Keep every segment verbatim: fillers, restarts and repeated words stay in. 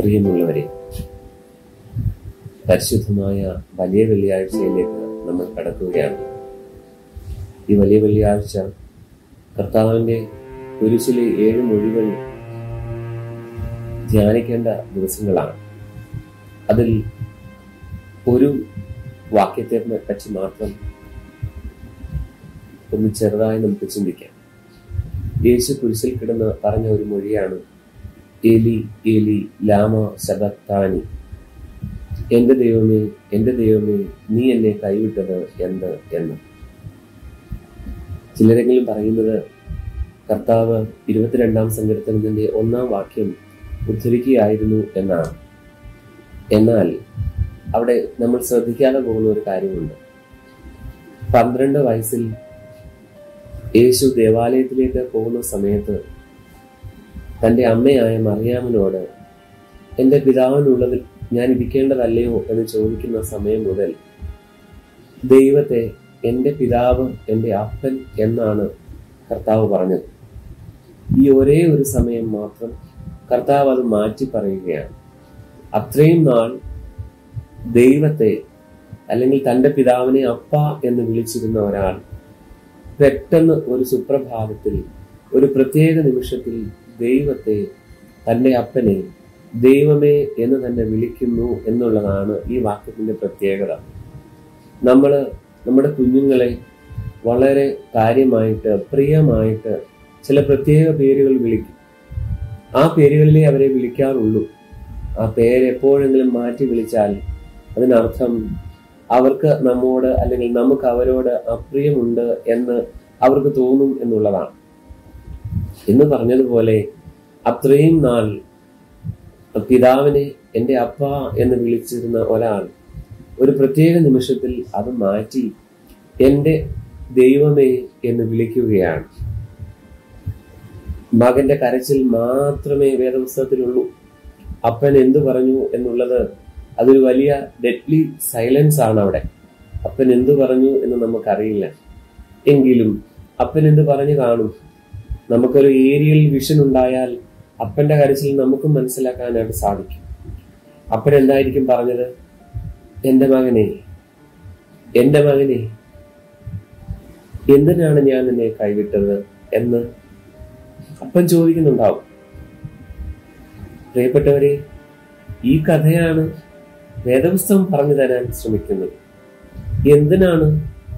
പ്രിയമുള്ളവരെ, പരിശുദ്ധമായ വലിയ വെള്ളിയാഴ്ചയിലേക്ക് നമ്മൾ കടക്കുകയാണ്. ഈ വലിയ വെള്ളിയാഴ്ച കർത്താവിന്റെ കുരിശിലെ ഏഴ് മൊഴികൾ ധ്യാനിക്കേണ്ട ദിവസങ്ങളാണ്. അതിൽ ഒരു വാക്യത്തെ പറ്റി മാത്രം ഒന്ന് ചെറുതായി നമുക്ക് ചിന്തിക്കാം. യേശു കുരിശിൽ കിടന്ന് പറഞ്ഞ ഒരു മൊഴിയാണ് ഏലി ഏലി ലാമ ശബക്താനി, എന്റെ ദൈവമേ എന്റെ ദൈവമേ നീ എന്നെ കൈവിട്ടത് എന്ത് എന്ന്. ചിലരെങ്കിലും പറയുന്നത് കർത്താവ് ഇരുപത്തിരണ്ടാം സങ്കീർത്തനത്തിന്റെ ഒന്നാം വാക്യം ഉദ്ധരിക്കുകയായിരുന്നു എന്നാണ്. എന്നാൽ അവിടെ നമ്മൾ ശ്രദ്ധിക്കാതെ പോകുന്ന ഒരു കാര്യമുണ്ട്. പന്ത്രണ്ട് വയസ്സിൽ യേശു ദേവാലയത്തിലേക്ക് പോകുന്ന സമയത്ത് തന്റെ അമ്മയായ മറിയാമിനോട് എന്റെ പിതാവിനുള്ളതിൽ ഞാൻ ഇരിക്കേണ്ടതല്ലയോ എന്ന് ചോദിക്കുന്ന സമയം മുതൽ ദൈവത്തെ എന്റെ പിതാവ് എന്റെ അപ്പൻ എന്നാണ് കർത്താവ് പറഞ്ഞത്. ഈ ഒരേ ഒരു സമയം മാത്രം കർത്താവ് അത് മാറ്റി പറയുകയാണ്. അത്രയും നാൾ ദൈവത്തെ അല്ലെങ്കിൽ തന്റെ പിതാവിനെ അപ്പ എന്ന് വിളിച്ചിരുന്ന ഒരാൾ പെട്ടെന്ന് ഒരു സുപ്രഭാതത്തിൽ ഒരു പ്രത്യേക നിമിഷത്തിൽ ദൈവത്തെ തന്റെ അപ്പനെ ദൈവമേ എന്ന് തന്നെ വിളിക്കുന്നു എന്നുള്ളതാണ് ഈ വാക്യത്തിന്റെ പ്രത്യേകത. നമ്മള് നമ്മുടെ കുഞ്ഞുങ്ങളെ വളരെ കാര്യമായിട്ട് പ്രിയമായിട്ട് ചില പ്രത്യേക പേരുകൾ വിളിക്കും. ആ പേരുകളിലേ അവരെ വിളിക്കാറുള്ളൂ. ആ പേര് എപ്പോഴെങ്കിലും മാറ്റി വിളിച്ചാൽ അതിനർത്ഥം അവർക്ക് നമ്മോട് അല്ലെങ്കിൽ നമുക്ക് അവരോട് അപ്രിയമുണ്ട് എന്ന് അവർക്ക് തോന്നും എന്നുള്ളതാണ്. എന്ന് പറഞ്ഞതുപോലെ അത്രയും നാൾ പിതാവിനെ എന്റെ അപ്പ എന്ന് വിളിച്ചിരുന്ന ഒരാൾ ഒരു പ്രത്യേക നിമിഷത്തിൽ അത് മാറ്റി എന്റെ ദൈവമേ എന്ന് വിളിക്കുകയാണ്. മകന്റെ കരച്ചിൽ മാത്രമേ വേദപുസ്തകത്തിലുള്ളൂ. അപ്പൻ എന്തു പറഞ്ഞു എന്നുള്ളത് അതൊരു വലിയ ഡെഡ്ലി സൈലൻസ് ആണ്. അവിടെ അപ്പൻ എന്തു പറഞ്ഞു എന്ന് നമുക്കറിയില്ല. എങ്കിലും അപ്പൻ എന്ത് പറഞ്ഞു കാണും. നമുക്കൊരു ഏരിയൽ വിഷൻ ഉണ്ടായാൽ അപ്പന്റെ കരച്ചിൽ നമുക്കും മനസ്സിലാക്കാനായിട്ട് സാധിക്കും. അപ്പൻ എന്തായിരിക്കും പറഞ്ഞത്? എന്റെ മകനെ എന്റെ മകനെ എന്തിനാണ് ഞാൻ നിന്നെ കൈവിട്ടത് എന്ന് അപ്പൻ ചോദിക്കുന്നുണ്ടാവും. പ്രിയപ്പെട്ടവരെ, ഈ കഥയാണ് വേദപുസ്തകം പറഞ്ഞു തരാൻ ശ്രമിക്കുന്നത്. എന്തിനാണ്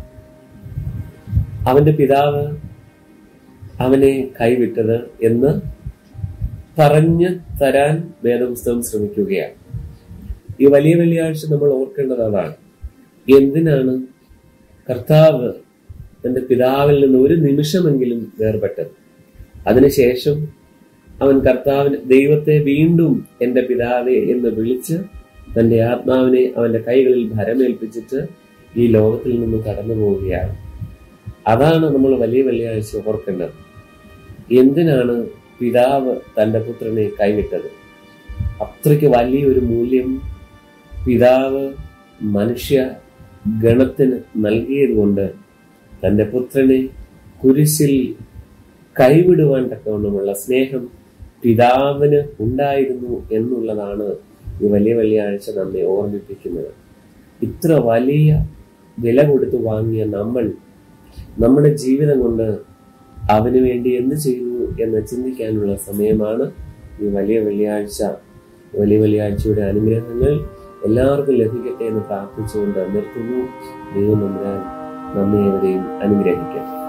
അവന്റെ പിതാവ് അവനെ കൈവിട്ടത് എന്ന് പറഞ്ഞു തരാൻ വേദപുസ്തകം ശ്രമിക്കുകയാണ്. ഈ വലിയ വെള്ളിയാഴ്ച നമ്മൾ ഓർക്കേണ്ടത് അതാണ്. എന്തിനാണ് കർത്താവ് തന്റെ പിതാവിൽ നിന്ന് ഒരു നിമിഷമെങ്കിലും വേർപെട്ടത്? അതിനുശേഷം അവൻ കർത്താവിന് ദൈവത്തെ വീണ്ടും എന്റെ പിതാവേ എന്ന് വിളിച്ച് തന്റെ ആത്മാവിനെ അവന്റെ കൈകളിൽ ഭരമേൽപ്പിച്ചിട്ട് ഈ ലോകത്തിൽ നിന്ന് കടന്നു പോവുകയാണ്. അതാണ് നമ്മൾ വലിയ വെള്ളിയാഴ്ച ഓർക്കേണ്ടത്. എന്തിനാണ് പിതാവ് തന്റെ പുത്രനെ കൈവിട്ടത്? അത്രയ്ക്ക് വലിയൊരു മൂല്യം പിതാവ് മനുഷ്യ ഗണത്തിന് നൽകിയത് കൊണ്ട് തന്റെ പുത്രനെ കുരിശിൽ കൈവിടുവാൻ തക്കവണ്ണമുള്ള സ്നേഹം പിതാവിന് ഉണ്ടായിരുന്നു എന്നുള്ളതാണ് ഈ വലിയ വെള്ളിയാഴ്ച നമ്മെ ഓർമ്മിപ്പിക്കുന്നത്. ഇത്ര വലിയ വില കൊടുത്തു വാങ്ങിയ നമ്മൾ നമ്മുടെ ജീവിതം കൊണ്ട് അവന് വേണ്ടി എന്ത് ചെയ്തു എന്ന് ചിന്തിക്കാനുള്ള സമയമാണ് ഈ വലിയ വെള്ളിയാഴ്ച. വലിയ വെള്ളിയാഴ്ചയുടെ അനുഗ്രഹങ്ങൾ എല്ലാവർക്കും ലഭിക്കട്ടെ എന്ന് പ്രാർത്ഥിച്ചുകൊണ്ട് നിർത്തുന്നു. ദൈവം നമ്മെ നമ്മെ എവരെയും അനുഗ്രഹിക്കട്ടെ.